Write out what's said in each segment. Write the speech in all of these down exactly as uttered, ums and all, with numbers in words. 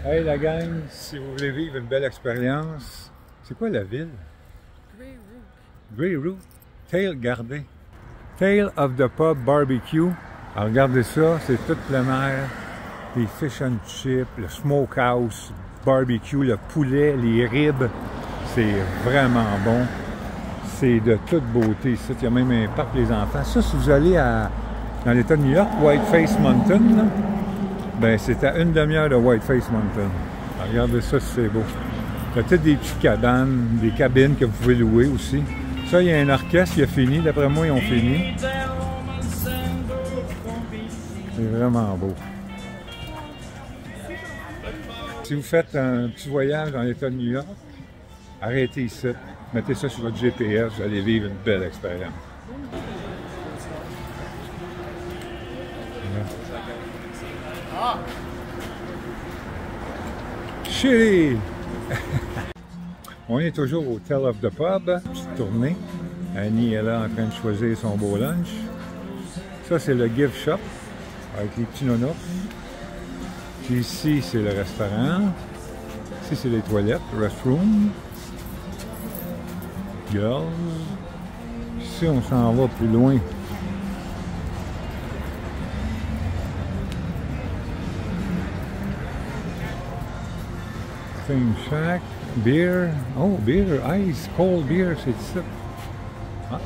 Hey la gang, si vous voulez vivre une belle expérience, c'est quoi la ville? Grey Root. Tail Gardé. Tail of the Pub Barbecue. Alors regardez ça, c'est toute plein air. Les fish and chips, le smokehouse, barbecue, le poulet, les ribs. C'est vraiment bon. C'est de toute beauté ici. Il y a même un parc pour les enfants. Ça, si vous allez à, dans l'État de New York, Whiteface Mountain, là, ben c'est à une demi-heure de Whiteface Mountain. Alors, regardez ça, c'est beau. Il y a peut-être des petites cabanes, des cabines que vous pouvez louer aussi. Ça, il y a un orchestre qui a fini. D'après moi, ils ont fini. C'est vraiment beau. Si vous faites un petit voyage dans l'État de New York, arrêtez ici. Mettez ça sur votre G P S, vous allez vivre une belle expérience. Ah. Chérie! On est toujours au Tail of the Pub, petite tournée. Annie est là en train de choisir son beau lunch. Ça, c'est le gift shop avec les petits nounours. Puis ici, c'est le restaurant. Ici, c'est les toilettes, restroom. Girls. Ici, on s'en va plus loin. Theme Shack. Beer. Oh, beer. Ice. Cold beer, c'est ça. Ah.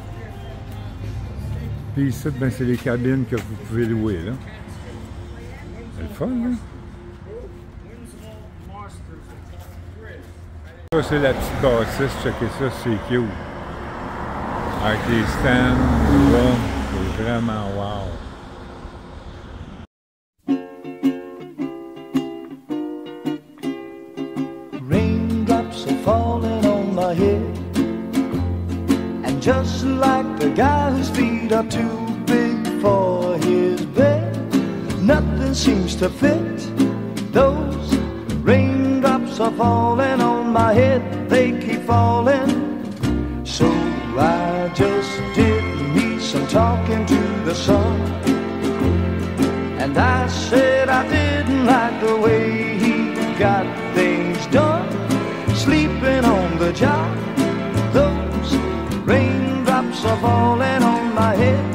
Puis ici, ben, c'est les cabines que vous pouvez louer, là. C'est le fun, là. Ça, c'est la petite bâtisse. Checkez ça, c'est cute. Avec les stands, là, c'est vraiment wow. Raindrops are falling on my head, and just like the guy whose feet are too big for his bed, nothing seems to fit. Those raindrops are falling on my head, they keep falling. So I just did me some talking to the sun, and I said I didn't like the way he got things done, sleeping on the job. Those raindrops are falling on my head.